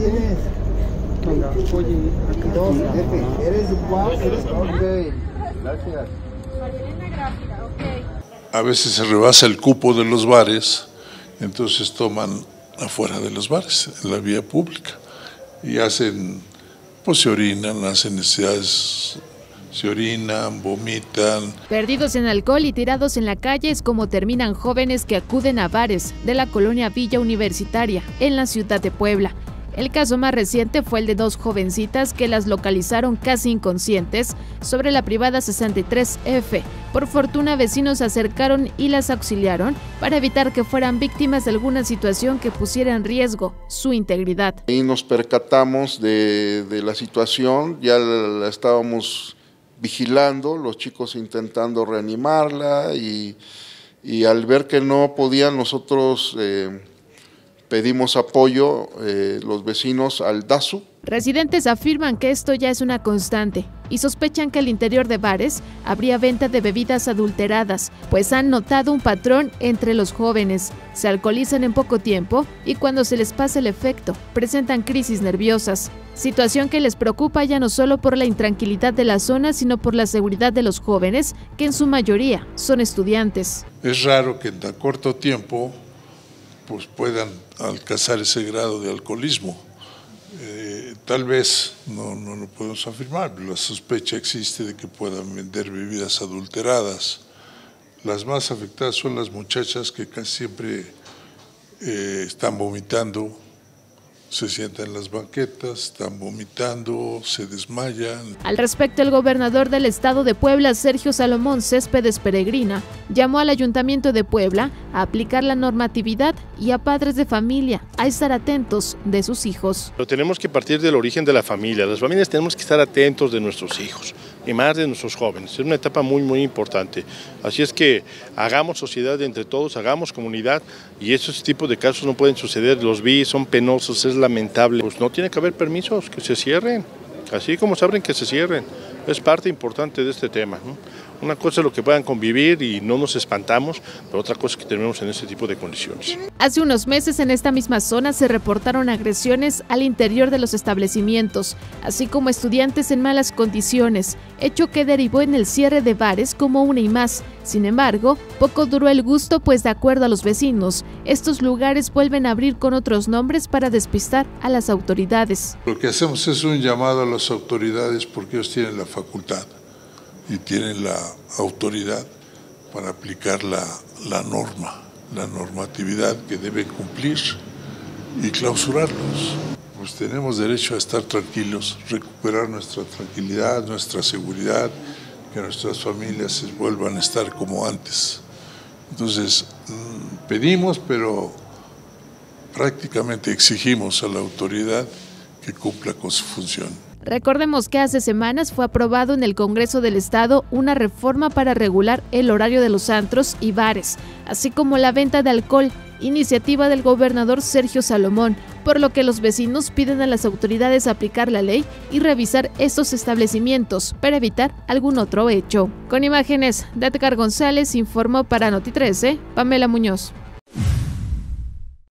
tienes? Oye, Dos, jefe, eres guapo, ok. Gracias. A veces se rebasa el cupo de los bares, entonces toman afuera de los bares, en la vía pública, y hacen, pues se orinan, hacen necesidades, se orinan, vomitan. Perdidos en alcohol y tirados en la calle es como terminan jóvenes que acuden a bares de la colonia Villa Universitaria, en la ciudad de Puebla. El caso más reciente fue el de dos jovencitas que las localizaron casi inconscientes sobre la privada 63F. Por fortuna, vecinos se acercaron y las auxiliaron para evitar que fueran víctimas de alguna situación que pusiera en riesgo su integridad. Ahí nos percatamos de la situación, ya la estábamos vigilando, los chicos intentando reanimarla y al ver que no podían, nosotros pedimos apoyo, los vecinos, al DASU. Residentes afirman que esto ya es una constante y sospechan que al interior de bares habría venta de bebidas adulteradas, pues han notado un patrón entre los jóvenes. Se alcoholizan en poco tiempo y cuando se les pasa el efecto, presentan crisis nerviosas. Situación que les preocupa ya no solo por la intranquilidad de la zona, sino por la seguridad de los jóvenes, que en su mayoría son estudiantes. Es raro que en tan corto tiempo pues puedan alcanzar ese grado de alcoholismo. Tal vez, no lo podemos afirmar, la sospecha existe de que puedan vender bebidas adulteradas. Las más afectadas son las muchachas que casi siempre están vomitando, se sientan en las banquetas, están vomitando, se desmayan. Al respecto, el gobernador del estado de Puebla, Sergio Salomón Céspedes Peregrina, llamó al Ayuntamiento de Puebla a aplicar la normatividad y a padres de familia a estar atentos de sus hijos. Pero tenemos que partir del origen de la familia. Las familias tenemos que estar atentos de nuestros hijos y más de nuestros jóvenes. Es una etapa muy importante. Así es que hagamos sociedad entre todos, hagamos comunidad y esos tipos de casos no pueden suceder. Los vi, son penosos, es lamentable. Pues no tiene que haber permisos, que se cierren. Así como se abren, que se cierren. Es parte importante de este tema, ¿no? Una cosa es lo que puedan convivir y no nos espantamos, pero otra cosa es que terminemos en ese tipo de condiciones. Hace unos meses en esta misma zona se reportaron agresiones al interior de los establecimientos, así como estudiantes en malas condiciones, hecho que derivó en el cierre de bares como Una y Más. Sin embargo, poco duró el gusto, pues de acuerdo a los vecinos, estos lugares vuelven a abrir con otros nombres para despistar a las autoridades. Lo que hacemos es un llamado a las autoridades porque ellos tienen la facultad y tienen la autoridad para aplicar la normatividad que deben cumplir y clausurarlos. Pues tenemos derecho a estar tranquilos, recuperar nuestra tranquilidad, nuestra seguridad, que nuestras familias se vuelvan a estar como antes. Entonces, pedimos, pero prácticamente exigimos a la autoridad que cumpla con su función. Recordemos que hace semanas fue aprobado en el Congreso del Estado una reforma para regular el horario de los antros y bares, así como la venta de alcohol, iniciativa del gobernador Sergio Salomón, por lo que los vecinos piden a las autoridades aplicar la ley y revisar estos establecimientos para evitar algún otro hecho. Con imágenes de Edgar González, informó para Noti 13, Pamela Muñoz.